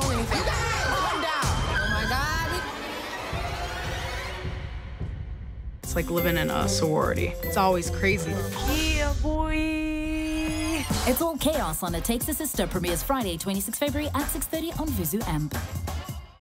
doing anything. Calm down. Oh my God. It's like living in a sorority. It's always crazy. Yeah, boy. It's All Chaos on It Takes a Sister premieres Friday, 26 February at 6:30 on VUZU AMP.